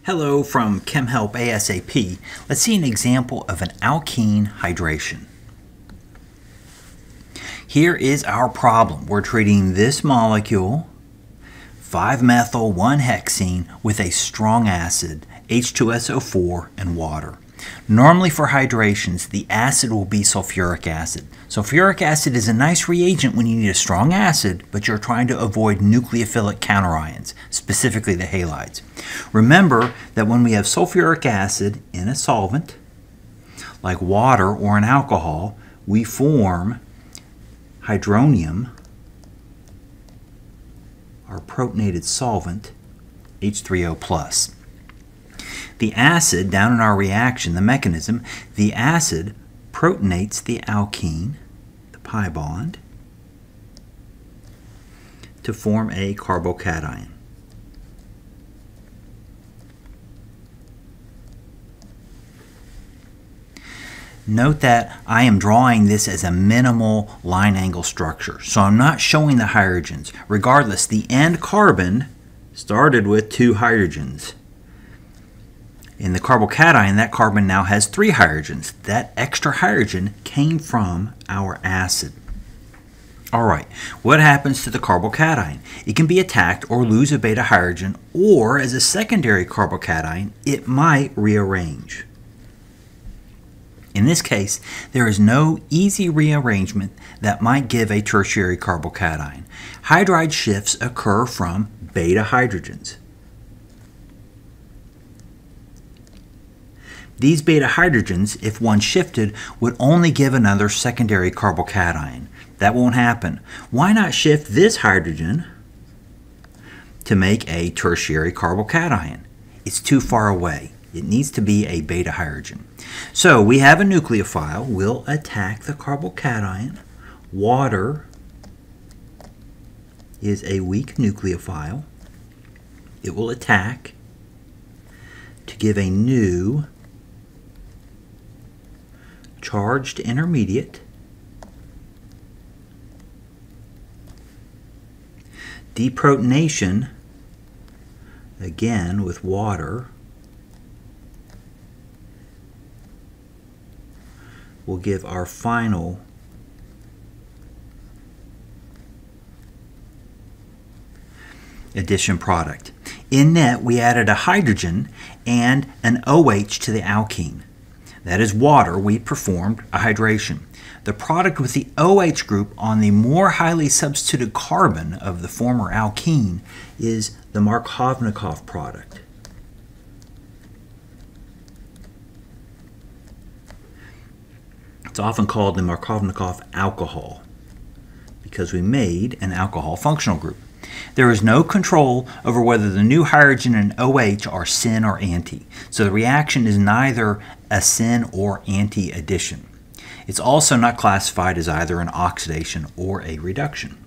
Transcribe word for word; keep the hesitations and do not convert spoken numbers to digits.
Hello from Chem Help ASAP. Let's see an example of an alkene hydration. Here is our problem. We're treating this molecule, five methyl one hexene, with a strong acid, H two S O four, and water. Normally for hydrations, the acid will be sulfuric acid. Sulfuric acid is a nice reagent when you need a strong acid, but you're trying to avoid nucleophilic counterions, specifically the halides. Remember that when we have sulfuric acid in a solvent, like water or an alcohol, we form hydronium, our protonated solvent, H three O plus. The acid, down in our reaction, the mechanism, the acid protonates the alkene, the pi bond, to form a carbocation. Note that I am drawing this as a minimal line angle structure, so I'm not showing the hydrogens. Regardless, the end carbon started with two hydrogens. In the carbocation, that carbon now has three hydrogens. That extra hydrogen came from our acid. All right, what happens to the carbocation? It can be attacked or lose a beta hydrogen, or as a secondary carbocation, it might rearrange. In this case, there is no easy rearrangement that might give a tertiary carbocation. Hydride shifts occur from beta hydrogens. These beta hydrogens, if one shifted, would only give another secondary carbocation. That won't happen. Why not shift this hydrogen to make a tertiary carbocation? It's too far away. It needs to be a beta hydrogen. So we have a nucleophile. We'll attack the carbocation. Water is a weak nucleophile. It will attack to give a new charged intermediate. Deprotonation, again with water, will give our final addition product. In net, we added a hydrogen and an OH to the alkene. That is water. We performed a hydration. The product with the OH group on the more highly substituted carbon of the former alkene is the Markovnikov product. It's often called the Markovnikov alcohol because we made an alcohol functional group. There is no control over whether the new hydrogen and OH are syn or anti, so the reaction is neither a syn or anti addition. It's also not classified as either an oxidation or a reduction.